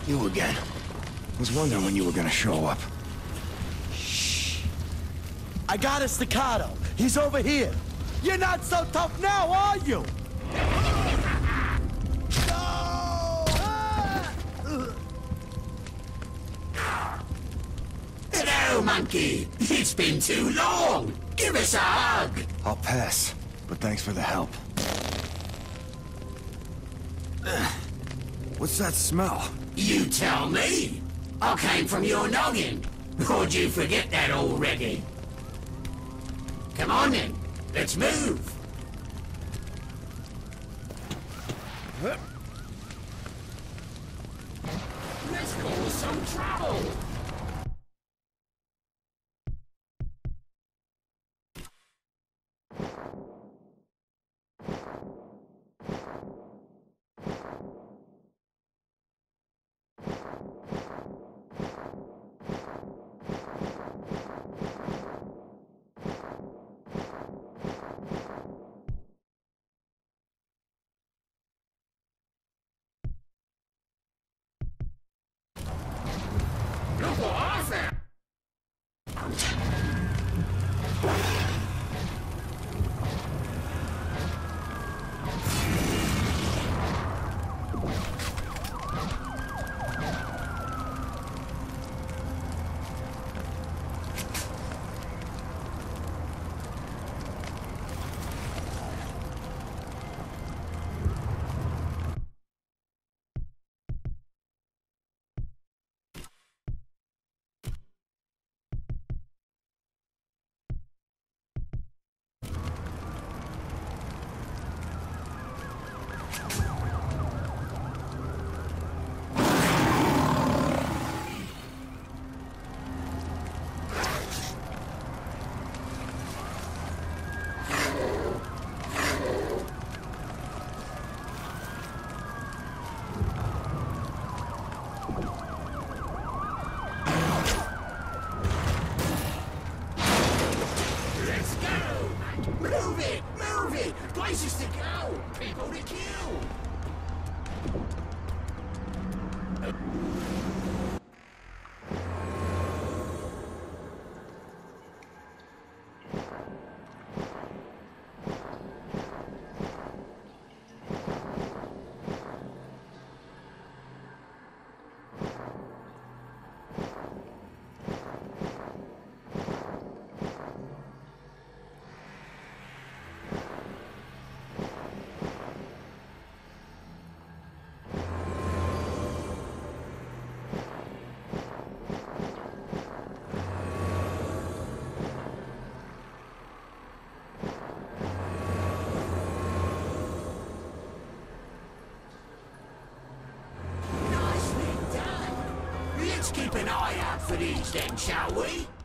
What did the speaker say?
You again. Was wondering when you were gonna show up. Shh. I got a staccato. He's over here. You're not so tough now, are you? Hello, monkey. It's been too long. Give us a hug. I'll pass, but thanks for the help. What's that smell? You tell me. I came from your noggin. Or you forget that already? Come on then. Let's move. Let's cause some trouble. Look what I found! Move it! Places to go! People to kill! Let's keep an eye out for these then, shall we?